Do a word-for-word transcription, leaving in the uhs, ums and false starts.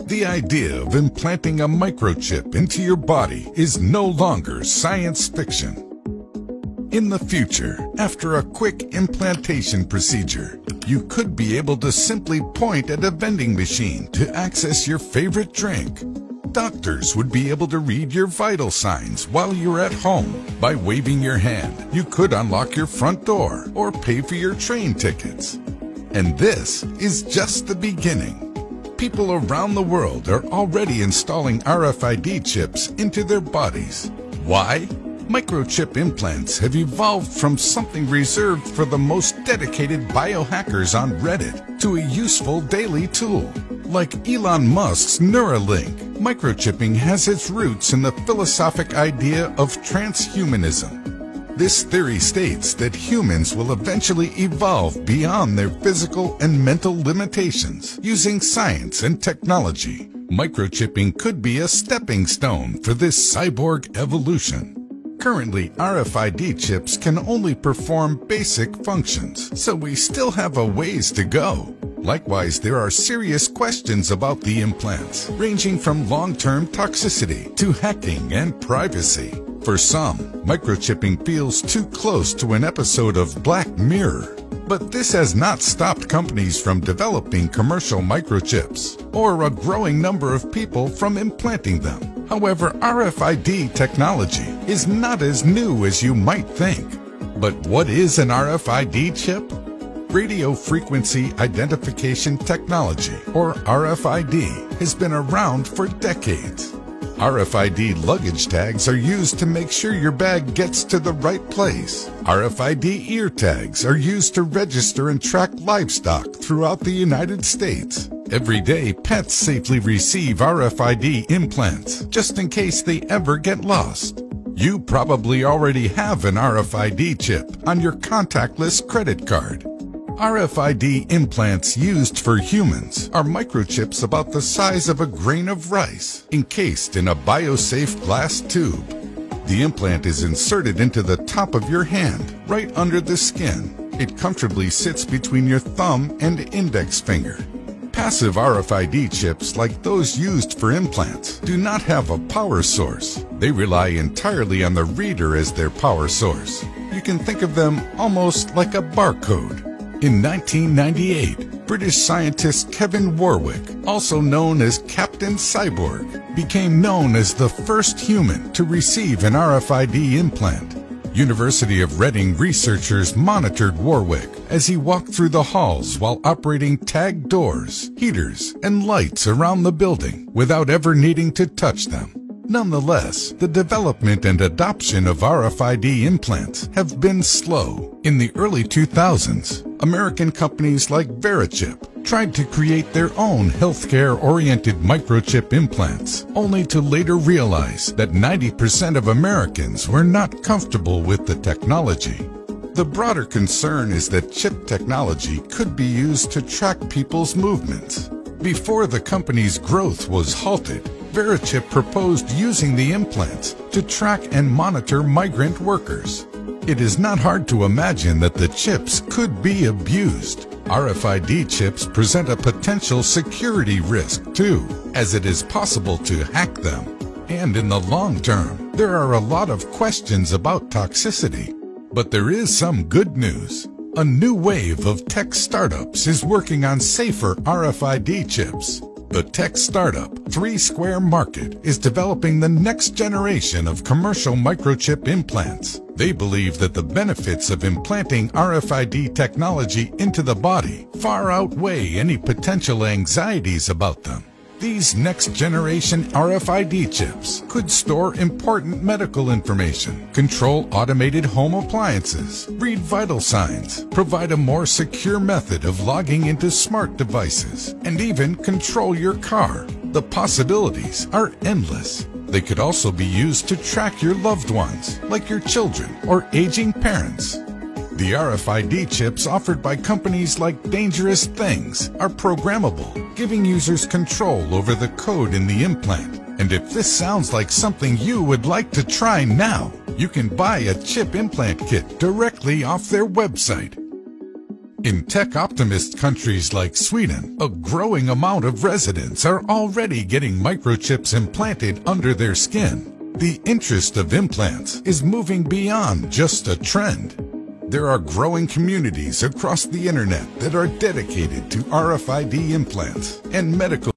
The idea of implanting a microchip into your body is no longer science fiction. In the future, after a quick implantation procedure, you could be able to simply point at a vending machine to access your favorite drink. Doctors would be able to read your vital signs while you're at home. By waving your hand, you could unlock your front door or pay for your train tickets. And this is just the beginning. People around the world are already installing R F I D chips into their bodies. Why? Microchip implants have evolved from something reserved for the most dedicated biohackers on Reddit to a useful daily tool. Like Elon Musk's Neuralink, microchipping has its roots in the philosophic idea of transhumanism. This theory states that humans will eventually evolve beyond their physical and mental limitations using science and technology. Microchipping could be a stepping stone for this cyborg evolution. Currently, R F I D chips can only perform basic functions, so we still have a ways to go. Likewise, there are serious questions about the implants, ranging from long-term toxicity to hacking and privacy. For some, microchipping feels too close to an episode of Black Mirror. But this has not stopped companies from developing commercial microchips, or a growing number of people from implanting them. However, R F I D technology is not as new as you might think. But what is an R F I D chip? Radio Frequency Identification Technology, or R F I D, has been around for decades. R F I D luggage tags are used to make sure your bag gets to the right place. R F I D ear tags are used to register and track livestock throughout the United States. Every day, pets safely receive R F I D implants, just in case they ever get lost. You probably already have an R F I D chip on your contactless credit card. R F I D implants used for humans are microchips about the size of a grain of rice, encased in a biosafe glass tube. The implant is inserted into the top of your hand, right under the skin. It comfortably sits between your thumb and index finger. Passive R F I D chips, like those used for implants, do not have a power source. They rely entirely on the reader as their power source. You can think of them almost like a barcode. In nineteen ninety-eight, British scientist Kevin Warwick, also known as Captain Cyborg, became known as the first human to receive an R F I D implant. University of Reading researchers monitored Warwick as he walked through the halls while operating tagged doors, heaters, and lights around the building without ever needing to touch them. Nonetheless, the development and adoption of R F I D implants have been slow. In the early two thousands, American companies like Verichip tried to create their own healthcare-oriented microchip implants, only to later realize that ninety percent of Americans were not comfortable with the technology. The broader concern is that chip technology could be used to track people's movements. Before the company's growth was halted, Verichip proposed using the implants to track and monitor migrant workers. It is not hard to imagine that the chips could be abused. R F I D chips present a potential security risk too, as it is possible to hack them. And in the long term, there are a lot of questions about toxicity. But there is some good news. A new wave of tech startups is working on safer R F I D chips. The tech startup Three Square Market is developing the next generation of commercial microchip implants. They believe that the benefits of implanting R F I D technology into the body far outweigh any potential anxieties about them. These next-generation R F I D chips could store important medical information, control automated home appliances, read vital signs, provide a more secure method of logging into smart devices, and even control your car. The possibilities are endless. They could also be used to track your loved ones, like your children or aging parents. The R F I D chips offered by companies like Dangerous Things are programmable, giving users control over the code in the implant. And if this sounds like something you would like to try now, you can buy a chip implant kit directly off their website. In tech-optimist countries like Sweden, a growing amount of residents are already getting microchips implanted under their skin. The interest of implants is moving beyond just a trend. There are growing communities across the internet that are dedicated to R F I D implants and medical